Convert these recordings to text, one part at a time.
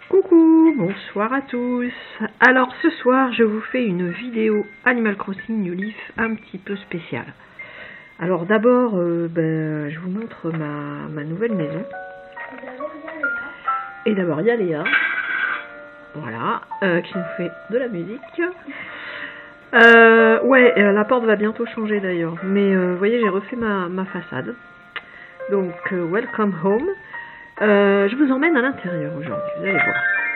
Coucou, bonsoir à tous. Alors ce soir je vous fais une vidéo Animal Crossing New Leaf un petit peu spéciale. Alors d'abord je vous montre ma nouvelle maison. Et d'abord il y a Léa, voilà, qui nous fait de la musique. La porte va bientôt changer d'ailleurs, mais vous voyez j'ai refait ma façade. Donc welcome home. Je vous emmène à l'intérieur aujourd'hui, vous allez voir.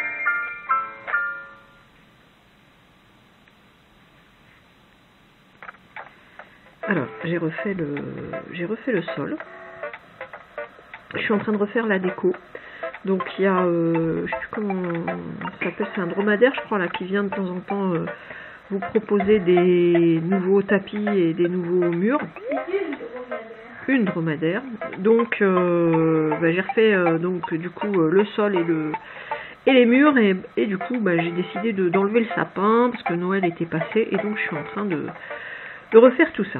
Alors, j'ai refait le sol. Je suis en train de refaire la déco. Donc il y a, je sais plus comment ça s'appelle, c'est un dromadaire je crois là qui vient de temps en temps vous proposer des nouveaux tapis et des nouveaux murs. Une dromadaire. Donc j'ai refait donc du coup le sol et les murs et du coup j'ai décidé d'enlever le sapin parce que Noël était passé et donc je suis en train de refaire tout ça.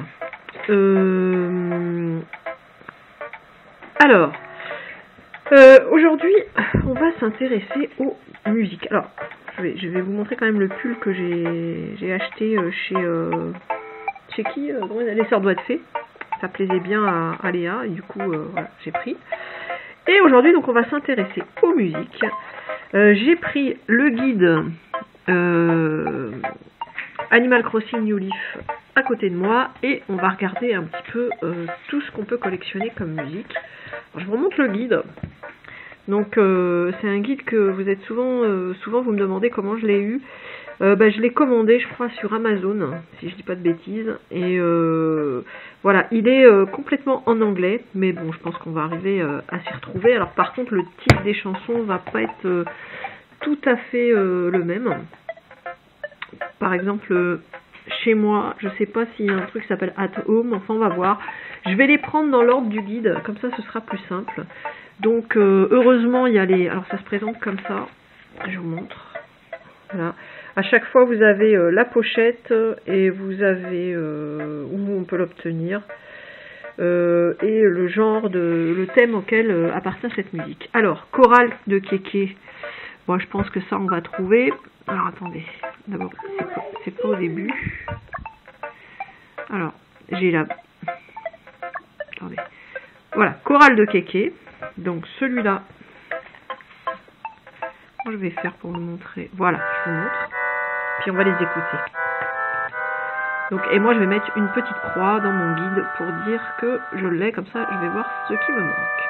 Alors aujourd'hui on va s'intéresser aux musiques. Alors je vais vous montrer quand même le pull que j'ai acheté chez qui les Sœurs Doigts de Fée. Ça plaisait bien à Léa et du coup voilà, j'ai pris. Et aujourd'hui donc on va s'intéresser aux musiques. J'ai pris le guide Animal Crossing New Leaf à côté de moi et on va regarder un petit peu tout ce qu'on peut collectionner comme musique. Alors, je vous remonte le guide. Donc c'est un guide que vous êtes souvent vous me demandez comment je l'ai eu. Je l'ai commandé je crois sur Amazon si je dis pas de bêtises et voilà, il est complètement en anglais mais bon je pense qu'on va arriver à s'y retrouver. Alors par contre le titre des chansons va pas être tout à fait le même. Par exemple chez moi je sais pas s'il y a un truc qui s'appelle At Home, enfin on va voir. Je vais les prendre dans l'ordre du guide comme ça ce sera plus simple. Donc heureusement il y a les, alors ça se présente comme ça, je vous montre. Voilà. À chaque fois, vous avez la pochette et vous avez où on peut l'obtenir et le genre le thème auquel appartient cette musique. Alors, chorale de Kéké. Bon, je pense que ça, on va trouver. Alors, attendez. D'abord, c'est pas au début. Alors, j'ai la... Attendez. Voilà, chorale de Kéké. Donc, celui-là. Je vais faire pour vous montrer. Voilà, je vous montre. Puis on va les écouter. Donc, et moi je vais mettre une petite croix dans mon guide pour dire que je l'ai, comme ça je vais voir ce qui me manque.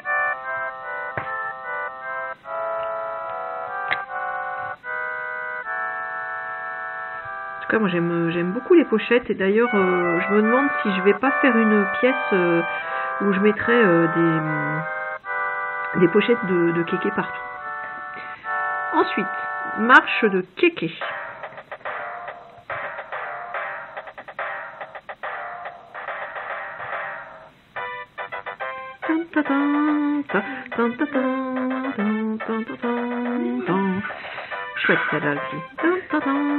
En tout cas moi j'aime beaucoup les pochettes et d'ailleurs je me demande si je vais pas faire une pièce où je mettrai des pochettes de Kéké partout. Ensuite, marche de Kéké. Chouette celle-là aussi.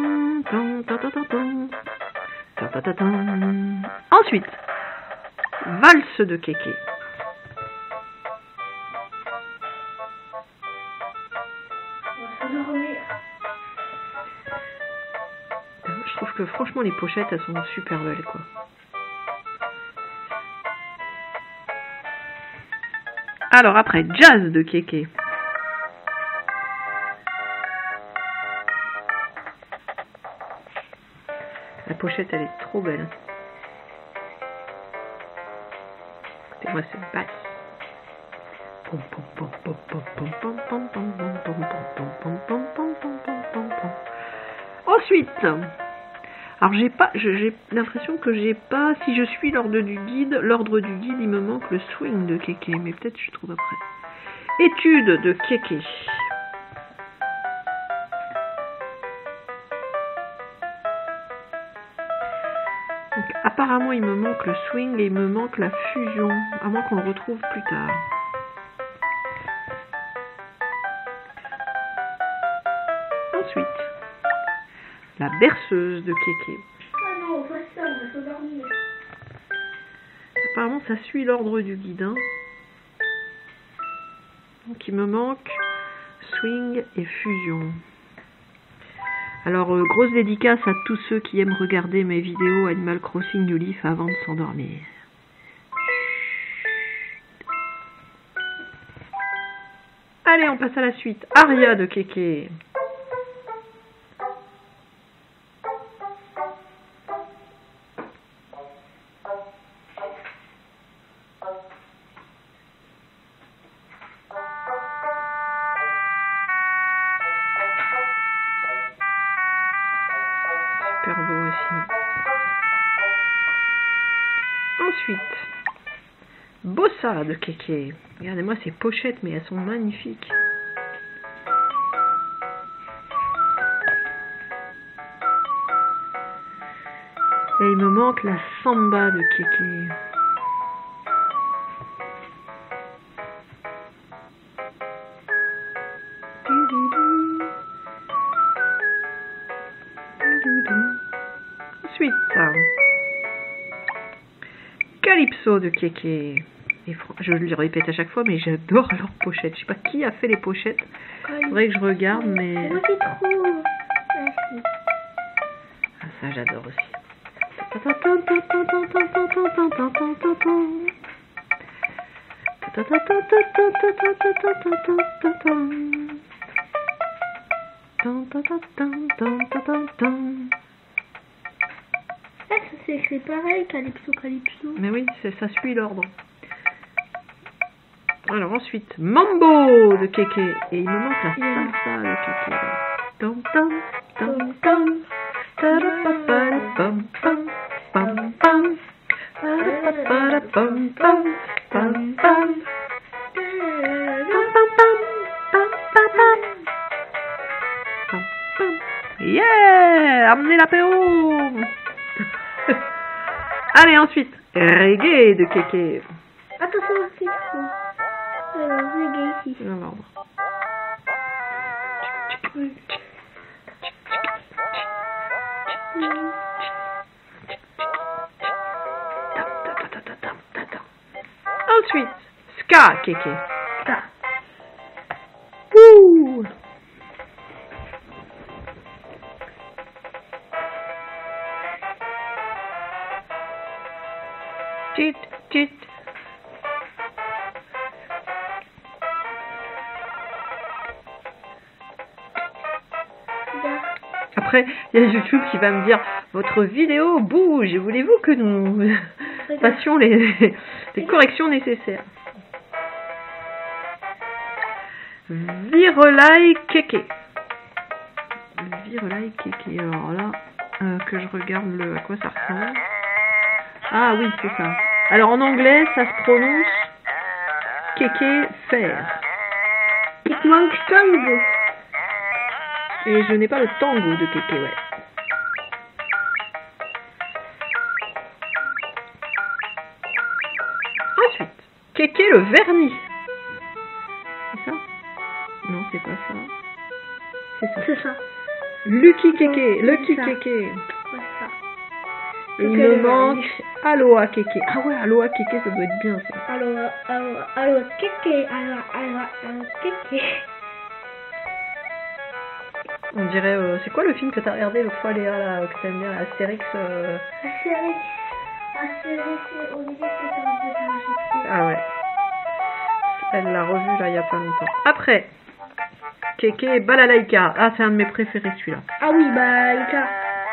Ensuite, valse de Kéké. Je trouve que franchement les pochettes elles sont super belles quoi. Alors après, jazz de Kéké. La pochette elle est trop belle. Écoutez-moi cette basse. Ensuite, alors j'ai l'impression que j'ai pas, si je suis l'ordre du guide, il me manque le swing de Kéké, mais peut-être je trouve après. Étude de Kéké. Donc apparemment il me manque le swing et il me manque la fusion, à moins qu'on le retrouve plus tard. Ensuite, la berceuse de Kéké. Ah non, pas ça, on va s'endormir. Apparemment ça suit l'ordre du guide. Hein. Donc il me manque swing et fusion. Alors, grosse dédicace à tous ceux qui aiment regarder mes vidéos Animal Crossing New Leaf avant de s'endormir. Allez, on passe à la suite. Aria de Kéké. Super beau aussi. Ensuite, Bossa de Kéké. Regardez-moi ces pochettes, mais elles sont magnifiques. Et il me manque la Samba de Kéké. Ensuite, Calypso de Kéké. Et je le répète à chaque fois, mais j'adore leurs pochettes. Je sais pas qui a fait les pochettes. Il faudrait que je regarde, mais... Moi, c'est trop. Merci. Ah, ça, j'adore aussi. Ah, ça c'est écrit pareil, Calypso, Calypso. Mais oui, ça suit l'ordre. Alors ensuite, Mambo de Kéké. Et il me manque la salsa de Kéké. Tom tom tom tom. Tarapapapam pam pam pam. Tarapapapam pam pam pam. Pam pam pam pam pam pam pam. Yeah, amenez l'apéro. Allez, ensuite, Reggae de Kéké. Attention, c'est trop. Alors, reggae ici. Dans l'ordre. Ensuite, Ska Kéké. Ça. Wouh! Tit, tit. Après, il y a YouTube qui va me dire votre vidéo bouge et voulez-vous que nous fassions les corrections nécessaires. Virelai Kéké. Virelai Kéké. Alors là, que je regarde à quoi ça ressemble. Ah oui, c'est ça. Alors en anglais, ça se prononce Kéké Fer. Il te manque tango. Et je n'ai pas le tango de Kéké, ouais. Ensuite, Kéké le vernis. C'est ça? Non, c'est pas ça. C'est ça. C'est ça. Lucky Kéké, C'est Lucky ça. Kéké. Ouais, ça. Et il me manque Aloha Kéké. Ah ouais, Aloha Kéké, ça doit être bien ça. Alors, kéké, alors, kéké. On dirait, c'est quoi le film que t'as regardé l'autre fois, Léa, là, que t'aimes bien, Astérix Astérix, Olivier, c'est Ah ouais. Elle l'a revu là il y a pas longtemps. Après, Kéké Balalaïka. Ah, c'est un de mes préférés celui-là. Ah oui, bah, il t'a.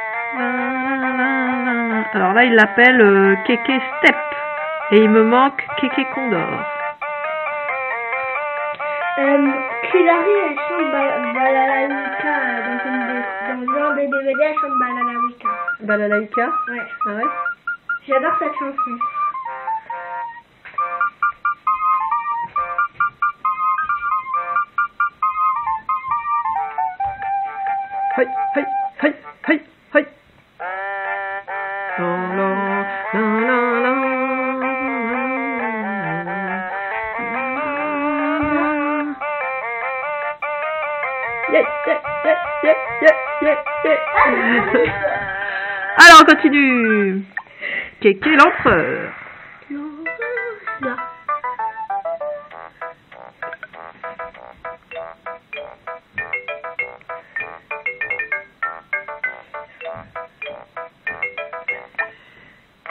Alors là, il l'appelle Kéké Step. Et il me manque Kéké Condor. Hilary, elle chante Balalaïka dans un des DVD, elle chante Balalaïka. Balalaïka? Ouais. Ah ouais? J'adore cette chanson. Hi, hi, hi, hi, hi. La, la, la, la, la. Yeah, yeah, yeah, yeah, yeah, yeah, yeah. Alors, on continue. Kéké l'empereur. Là.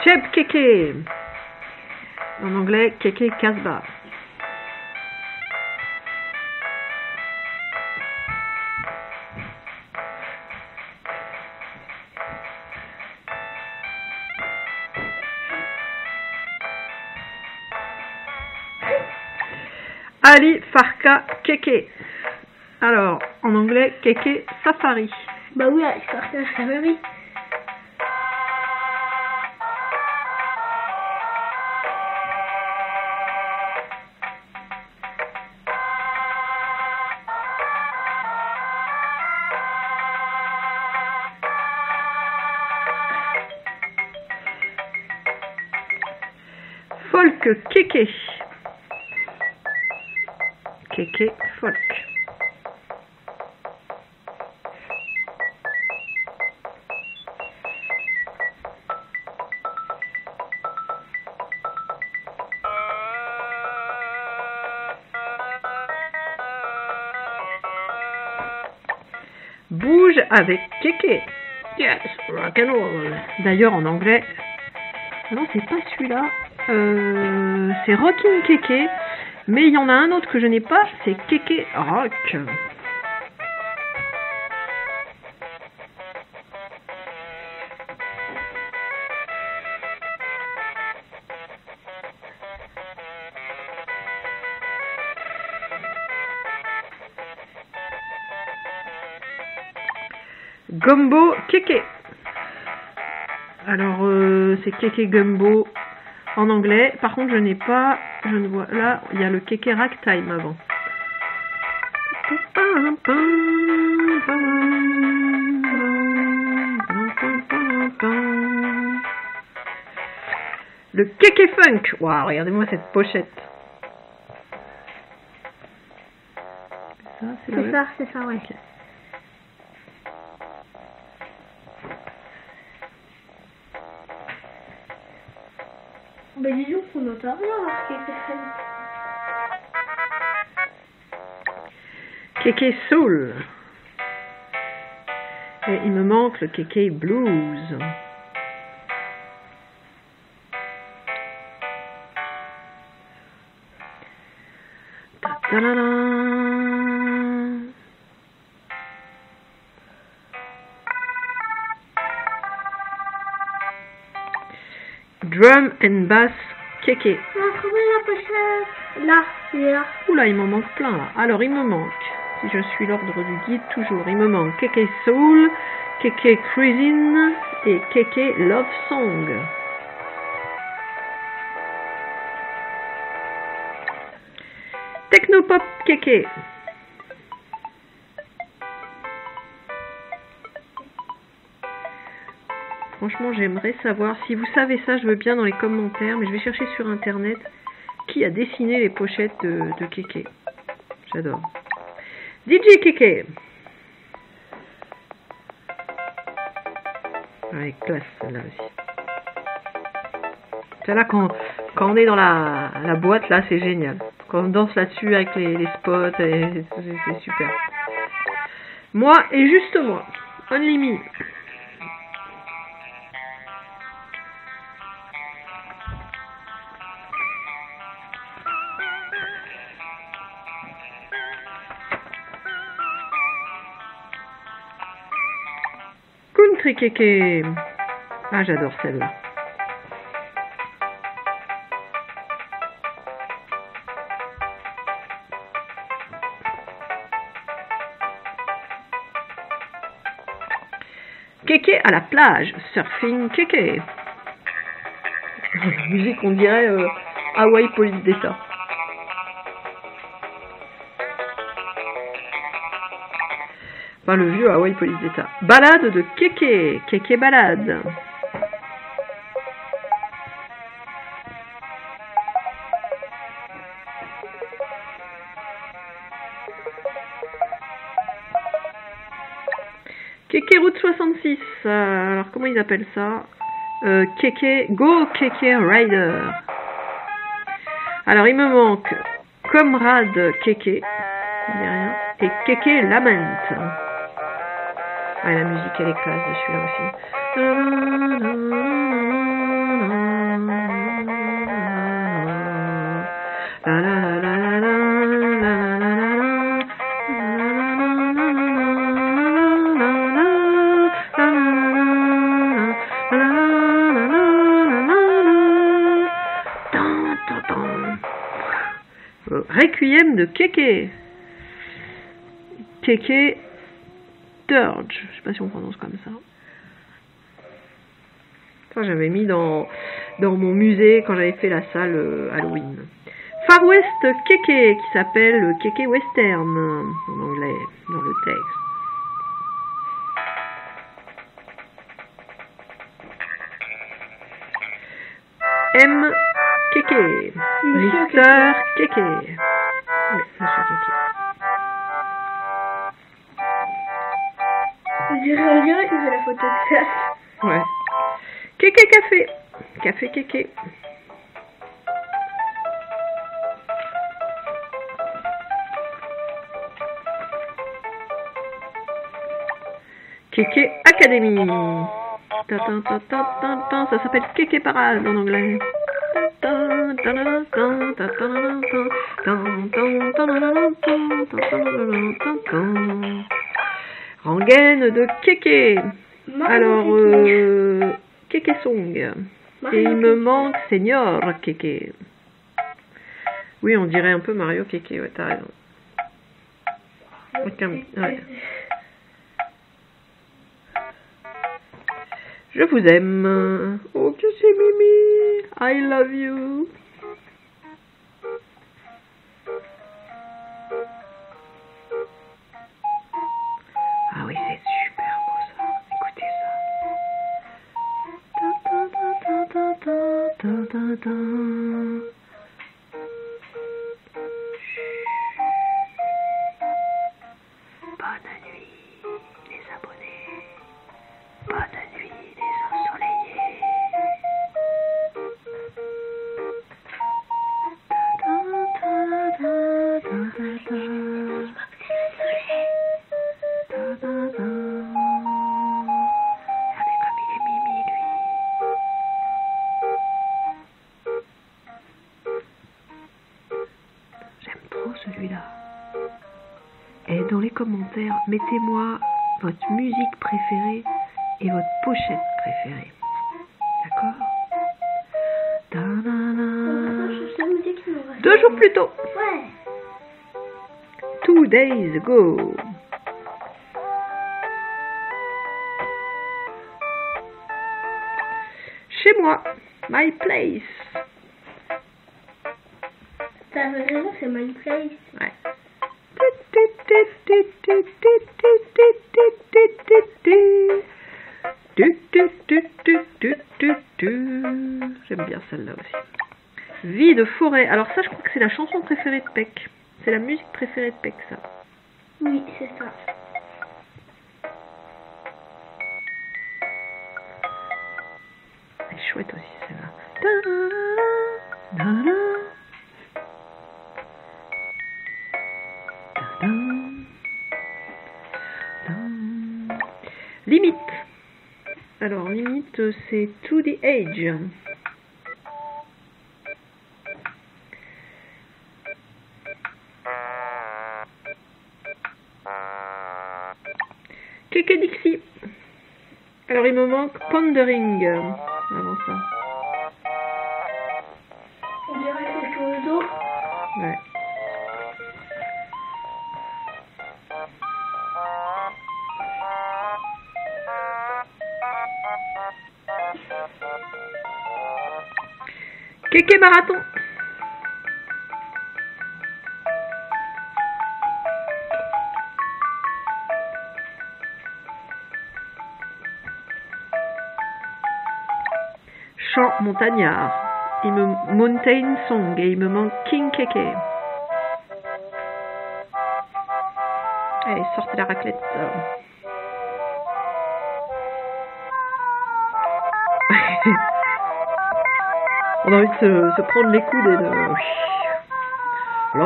Cheb Keke. En anglais, Keke Casbah. Ali Farka Keke. Alors, en anglais, Keke Safari. Bah oui, Ali Farka Safari. Folk Keke. Keke folk. Bouge avec Keke. Yes, rock and roll. D'ailleurs en anglais, non c'est pas celui-là. C'est Rockin' Keke. Mais il y en a un autre que je n'ai pas, c'est Keke Rock. Gumbo Keke. Alors c'est Keke Gumbo en anglais. Par contre je n'ai pas, je ne vois, là il y a le Keke Ragtime avant. Le Keke Funk. Waouh, regardez-moi cette pochette. C'est ça, ouais. Okay. Bah disons qu'on entend rien marqué Keke Soul. Et il me manque le Keke Blues. Ta-da-da-da. Drum and Bass Keke. La pochette. Là, il est là. Oula, il m'en manque plein là. Alors, il me manque, si je suis l'ordre du guide toujours, il me manque Keke Soul, Keke Cruisin' et Keke Love Song. Technopop Keke. Franchement, j'aimerais savoir. Si vous savez ça, je veux bien dans les commentaires. Mais je vais chercher sur internet qui a dessiné les pochettes de Keke. J'adore. DJ Keke. Ouais, classe celle-là aussi. Celle-là, quand on est dans la boîte, là, c'est génial. Quand on danse là-dessus avec les spots, c'est super. Moi et juste moi. Only me. Country Keke. Ah, j'adore celle-là. Keke à la plage, surfing Keke. La musique, on dirait Hawaii Police d'État. Enfin, le vieux Hawaii Police d'État. Balade de Keke, Keke balade. Keke Route 66. Alors, comment ils appellent ça? Keke, Go Keke Rider. Alors, il me manque Comrade Keke. Il n'y a rien. Et Keke Lament. Ah, la musique, elle est classe de celui-là aussi. Requiem de Keke. Keke Dirge. Je sais pas si on prononce comme ça. Ça, j'avais mis dans mon musée quand j'avais fait la salle Halloween. Far West Keke, qui s'appelle Keke Western en anglais, dans le texte. M. Keke. Mister Keke. Oui, Monsieur Keke. On dirait que c'est la photo de ça. Ouais. Keke Café. Café Keke. Keke Academy. Ça s'appelle Keke Parade en anglais. Rengaine de Keke. Alors, Keke Song. Et il me manque Senior Keke. Oui, on dirait un peu Mario Keke, ouais, t'as raison. Ouais. Je vous aime. Oh, que c'est Mimi. I love you. Ah oui, c'est super beau ça. Écoutez ça. Bonne nuit, les abonnés. Bonne nuit, les ensoleillés. Regardez comme il est mimi, lui. J'aime trop celui-là. Et dans les commentaires, mettez-moi votre musique préférée et votre pochette préférée. D'accord? 2 jours plus tôt. Ouais. 2 days ago. Chez moi. My place. T'as raison, c'est my place. Ouais. J'aime bien celle-là aussi. Vie de forêt. Alors ça, je crois que c'est la chanson préférée de Peck. C'est la musique préférée de Peck, ça. Oui, c'est ça. Elle est chouette aussi, celle-là. Limite. Alors, limite, c'est To the Age. Keke Dixie. Alors, il me manque Pondering. Avant ça. On dirait quelque chose d'autre. Ouais. Keke Marathon. Chant montagnard. Mountain Song. Et il me manque King Keke. Allez, sortez la raclette. On a envie de se prendre les coudes et de... La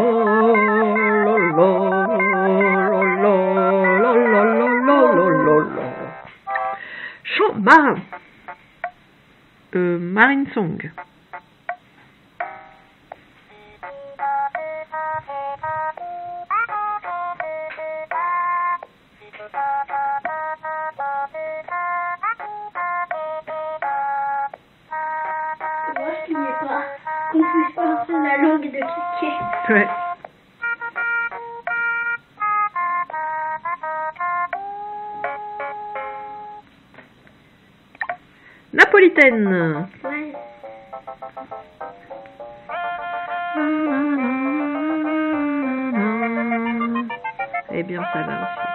la la la la la la la la la. Chant marin. Marine Song. Moi, je ne pas qu'on puisse pas apprendre la langue de Kéké. Ouais. Napolitaine. Ouais. Eh bien, ça va aussi.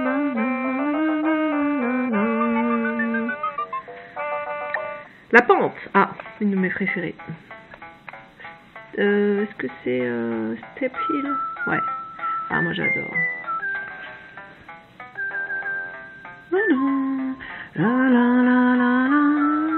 La pente. Ah, une de mes préférées. Est-ce que c'est Step Hill? Ouais. Ah, moi j'adore. La la la la la.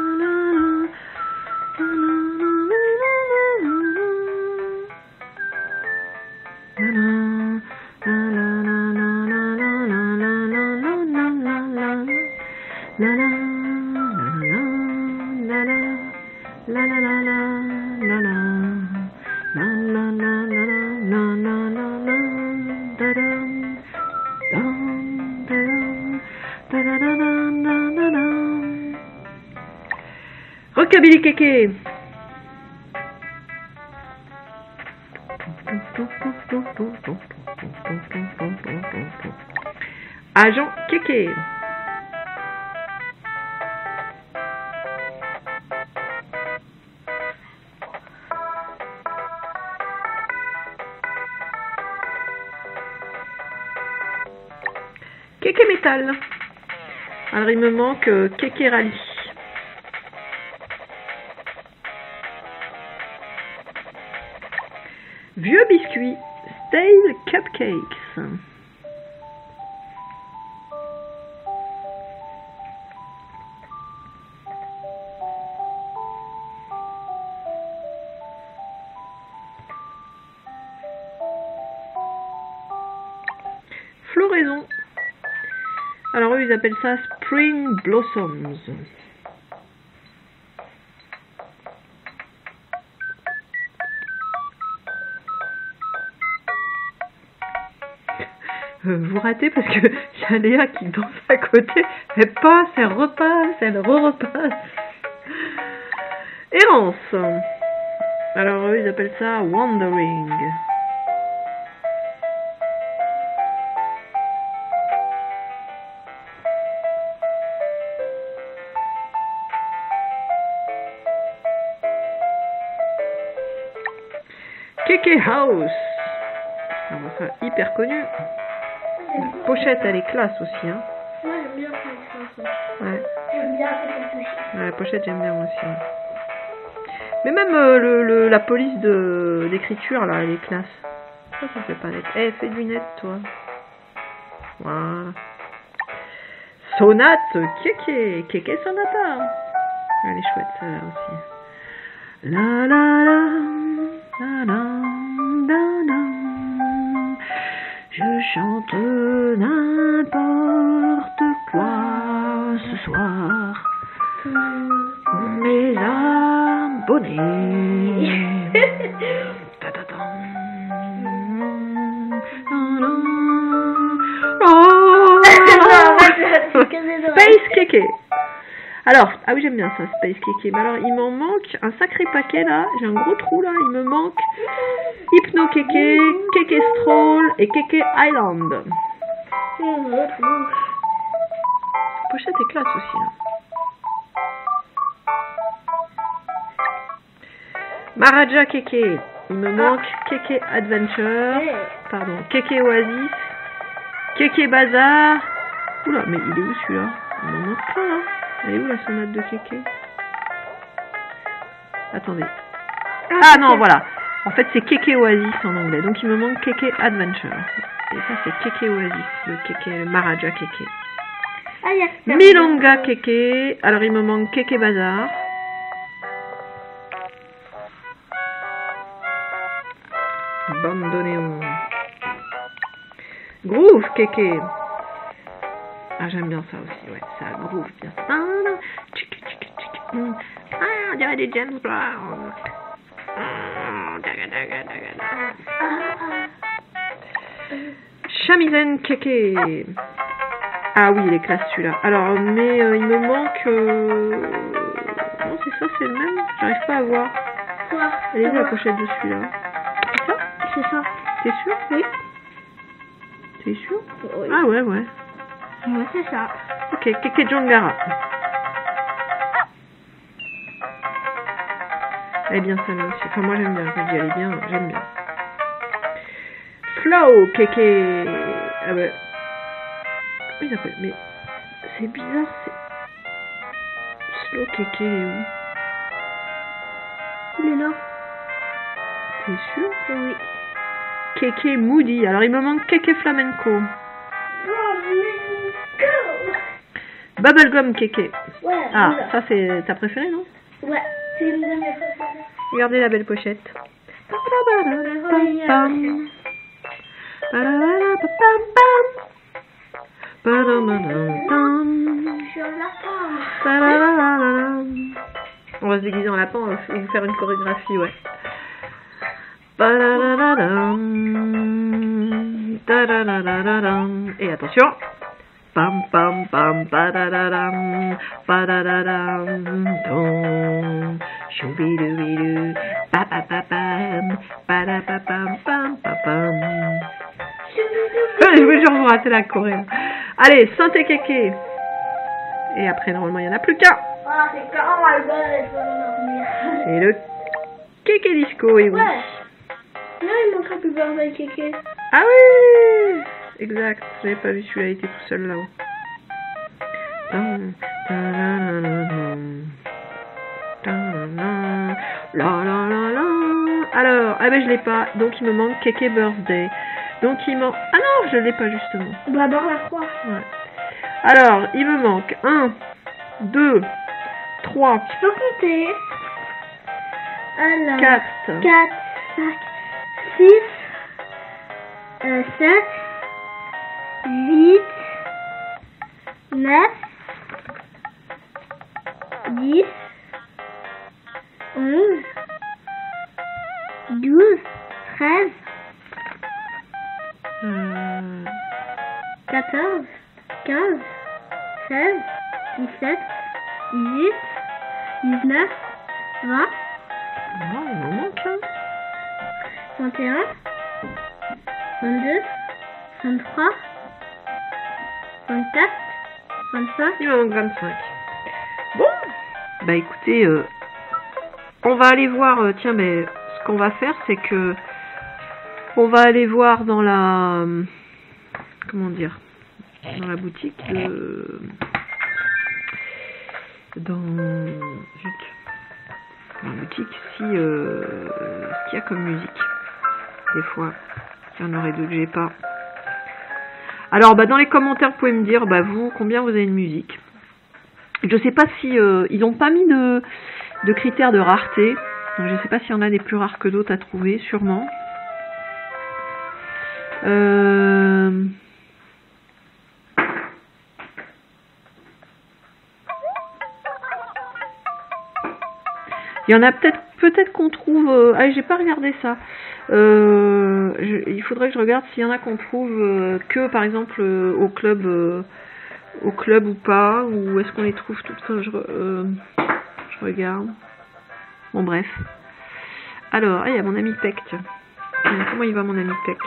Rockabilly Kéké. Agent Kéké. Kéké Métal. Alors il me manque Kéké Rally. Vieux biscuit, stale cupcakes. Floraison. Alors eux ils appellent ça Spring Blossoms. Vous ratez parce que il y a Léa qui danse à côté, elle passe, elle repasse, elle re-repasse. Errance. Alors eux ils appellent ça Wandering. Kéké House. Alors ça hyper connu. La pochette elle est classe aussi hein. Moi, j'aime bien cette chanson. Ouais. J'aime bien cette pochette. Ouais, la pochette j'aime bien aussi. Ouais. Mais même la police d'écriture là elle est classe. Ça fait pas net. Eh fais du net toi. Voilà. Sonate Kéké. Kéké Sonata. Elle est chouette celle-là aussi. La la la la la la la. Je chante n'importe quoi ce soir. Mes abonnés. Space Kéké. Alors, ah oui j'aime bien ça, Space Kéké. Mais alors il m'en manque un sacré paquet là. J'ai un gros trou là. Il me manque Hypno Kéké, Kéké Stroll et Kéké Island. La pochette est classe aussi. Hein. Maharaja Kéké. Il me manque Kéké Adventure. Pardon, Kéké Oasis. Kéké Bazar. Oula, mais il est où celui-là? Il m'en manque plein là. Elle est où la sonate de Kéké? Attendez. Ah non, voilà. En fait, c'est Kéké Oasis en anglais. Donc, il me manque Kéké Adventure. Et ça, c'est Kéké Oasis. Le Kéké Maharaja Kéké. Ah, il y a Milonga Kéké. Alors, il me manque Kéké Bazar. Bandoneon. Groove Kéké. Ah, j'aime bien ça aussi. Ouais, ça groove bien. Ah, on dirait des James Brown. Shamisen Keke. Ah oui, il est classe celui-là. Alors, mais il me manque... Non, c'est ça, c'est le même. J'arrive pas à voir. Quoi? Elle est où la pochette de celui-là? C'est ça? C'est ça. T'es sûr? Oui. T'es sûr? Oui. Ah ouais, ouais. Ouais, c'est ça. Ok, Keke Jongara. Elle est bien celle-là aussi. Enfin, moi j'aime bien. Quand je dis elle est bien, j'aime bien. Slow Keke. Ah bah. Oui, d'accord. Mais c'est bizarre. C'est. Slow Keke, il est où? Il est là. T'es sûr? Oui. Keke Moody. Alors il me manque Keke Flamenco. Bubblegum Keke. Ouais. Ah, voilà. ça c'est ta préférée, non? Ouais. C'est une de mes préférées. Regardez la belle pochette. Je suis un lapin. On va se déguiser en lapin, on va vous faire une chorégraphie, ouais. Et attention. Pam pam pam padadadam padadadam dom choubidoubidou papapapam padapapam pam papam. Je vais toujours vous rater la choré. Allez, Santé Keke. Et après normalement il y en a plus qu'un. Ah, c'est quand my god, je vais m'endormir. C'est le Keke Disco, et oui. Ouais. Là, il manque un peu de Keke. Ah oui, exact. J'avais pas vu celui-là, il était tout seul là-haut. Alors, ah ben je l'ai pas, donc il me manque Keke Birthday. Donc il manque... Ah non, je l'ai pas justement. Bah, barre la croix. Ouais. Alors, il me manque 1, 2, 3, Je peux compter. Alors, 4, 4, 5, 6, 7, 8, 9, 10, 11, 12, 13, 14, 15, 16, 17, 18, 19, 20, non, il m'en manque un. 21, 22, 23, 24, 25. Il me manque 25. Bon, bah écoutez, on va aller voir, tiens, mais ce qu'on va faire, c'est que on va aller voir dans la, comment dire, dans la boutique de, zut, dans la boutique, si, ce qu'il y a comme musique. Des fois, il y en aurait deux que j'ai pas. Alors, bah, dans les commentaires, vous pouvez me dire, bah, vous, combien vous avez de musique. Je sais pas si ils n'ont pas mis de critères de rareté. Donc, je sais pas s'il y en a des plus rares que d'autres à trouver, sûrement. Il y en a peut-être qu'on trouve... Ah, j'ai pas regardé ça. Il faudrait que je regarde s'il y en a qu'on trouve que, par exemple, au club ou pas, ou est-ce qu'on les trouve toutes quand je regarde. Bon, bref. Alors, il y a mon ami Peck. Comment il va, mon ami Peck?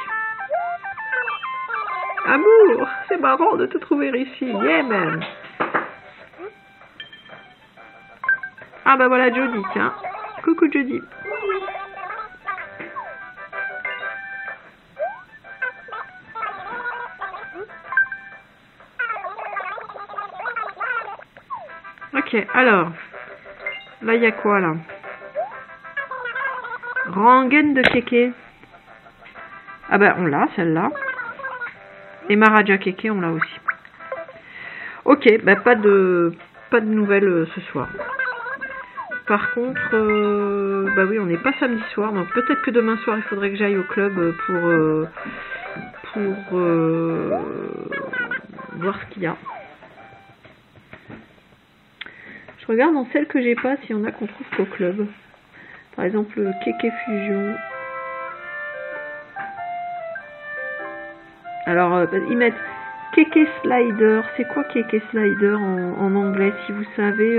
Amour, c'est marrant de te trouver ici. Yeah, man. Ah bah voilà Jody, tiens. Coucou Jody. Ok, alors. Là, il y a quoi, là? Rangen de Keke. Ah bah, on l'a, celle-là. Et Maraja Keke, on l'a aussi. Ok, bah pas de nouvelles ce soir. Par contre, bah oui, on n'est pas samedi soir, donc peut-être que demain soir, il faudrait que j'aille au club pour voir ce qu'il y a. Je regarde dans celles que j'ai pas s'il y en a qu'on trouve qu'au club. Par exemple, Keke Fusion. Alors, ils mettent Keke Slider. C'est quoi Keke Slider en anglais, si vous savez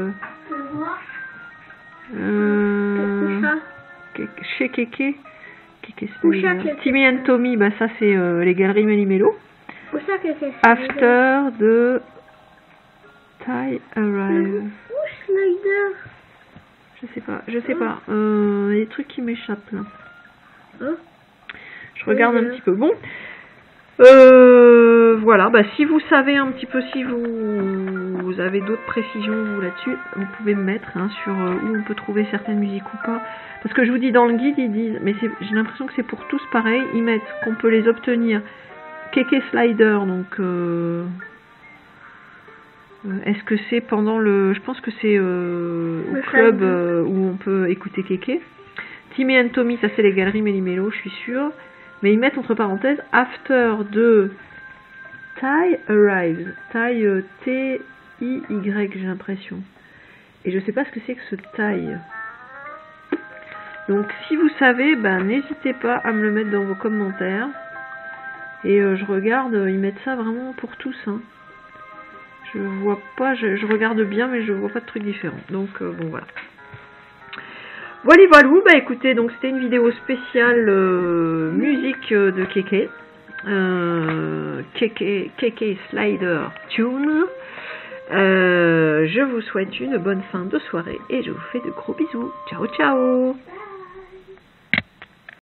chez Keke Slider. Timmy and Tommy, bah ça c'est les galeries Méli-Mélo. After the Tie Arrive. Slider. Je sais pas. Il y a des trucs qui m'échappent là. Je regarde un petit peu. Bon. Voilà, bah si vous savez un petit peu, si vous avez d'autres précisions vous là-dessus, vous pouvez me mettre sur où on peut trouver certaines musiques ou pas. Parce que je vous dis, dans le guide, ils disent, mais j'ai l'impression que c'est pour tous pareil, ils mettent qu'on peut les obtenir. Keke Slider, donc est-ce que c'est pendant le... Je pense que c'est au club où on peut écouter Keke. Timmy and Tommy, ça c'est les galeries Méli-Mélo, je suis sûre. Mais ils mettent entre parenthèses After de Tie Arrives. Tie T-I-Y, j'ai l'impression. Et je sais pas ce que c'est que ce tie. Donc si vous savez, n'hésitez pas à me le mettre dans vos commentaires. Et je regarde, ils mettent ça vraiment pour tous. Je vois pas, je regarde bien, mais je vois pas de trucs différents. Donc bon voilà. Voilà, écoutez, donc c'était une vidéo spéciale musique de Keke. Keke Slider Tunes. Je vous souhaite une bonne fin de soirée et je vous fais de gros bisous. Ciao, ciao!